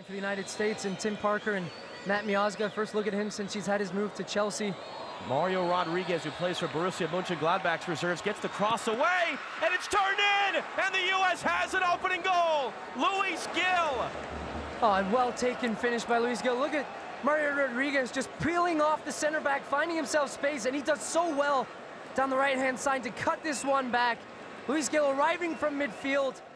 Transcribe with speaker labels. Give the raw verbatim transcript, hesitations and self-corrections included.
Speaker 1: For the United States, and Tim Parker and Matt Miazga. First look at him since he's had his move to Chelsea.
Speaker 2: Mario Rodriguez, who plays for Borussia Mönchengladbach's reserves, gets the cross away, and it's turned in, and the U S has an opening goal. Luis Gil.
Speaker 1: Oh, and well taken finish by Luis Gil. Look at Mario Rodriguez just peeling off the center back, finding himself space, and he does so well down the right-hand side to cut this one back. Luis Gil arriving from midfield.